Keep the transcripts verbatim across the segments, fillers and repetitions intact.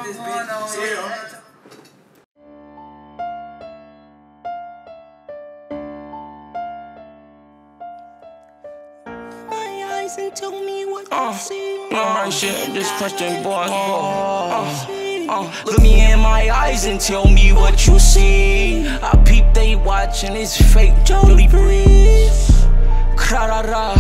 this bitch. And tell me what uh, you see. You know my shit, this question, boy. Uh, uh, look me in my eyes and tell me what you see. I peep they watching, it's fake. Jody breathe. Kra-ra-ra,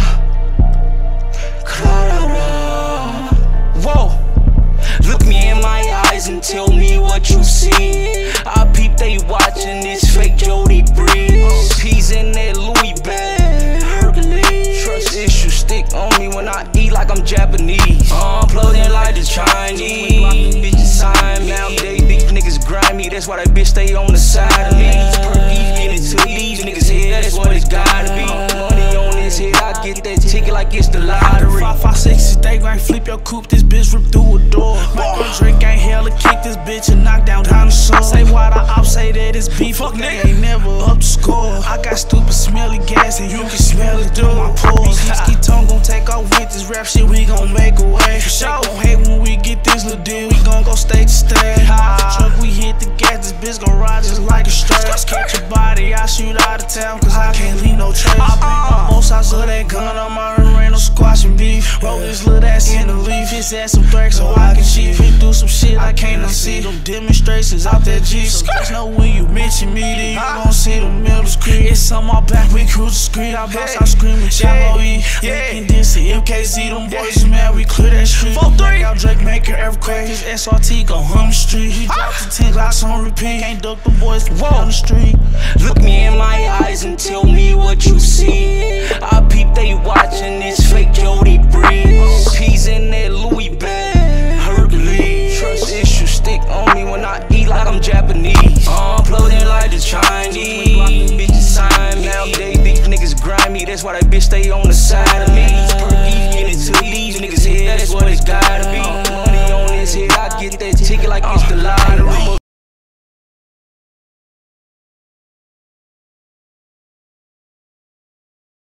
kra-ra-ra. Whoa. Look me in my eyes and tell me what you see. I peep they watching, it's fake. Jody breathe. Peas in that Louis bag. Hercules. Trust issues stick on me when I eat like I'm Japanese. I'm floating like the Chinese. Bitches sign nowadays, these niggas grimy. That's why that bitch stay on the side of me. Get into these niggas' head, that's what it's gotta be. Money on his head, I get that ticket like it's the lottery. Five, five, six, they gon' flip your coupe. This bitch rip through a door. Michael Drake ain't hella kick this bitch and knock down dinosaurs. Say why the op say that it's beef. Fuck nigga ain't never up to score. I got stupid smelly gas and you can smell it through my pores. Ski tongue gon' take off with this rap shit. We gon' make a way. They gon' hate when we get this little deal. We gon' go stage to stage. Truck we hit the gas. This bitch gon' ride just like a straight. Catch your body, I shoot out of town cause I can't leave no trace. I both sides of that gun. I'm out here ain't no squash and beef. Roll this little ass in the leaf. His ass some threats so I can cheat. Hit through some shit I can't unsee. Them demonstrations out that Jeep. So just know when you mention me, then you gon' see the middle screen. It's on my back, we cruise the street. I bust out screaming, Chavo E. Lincoln D C, M K Z, them boys is mad, we clear that street. Fuck three. Out Drake make an earthquake. His S R T gon' hum the street. He dropped the ten glocks on repeat. Can't duck the boys from down the street. Look me in my eyes and tell me what you see. I peep they watching, it's fake Jody breeze. Peas in that Louis bag. Hercules. Trust issues stick on me when I eat like I'm Japanese. I'm floating like the Chinese. Bitches sign nowadays, these niggas grimy. That's why that bitch stay on the side of me. Get into these niggas' head, that's what it's gotta be. Money on his head, I get that ticket like it's the lottery.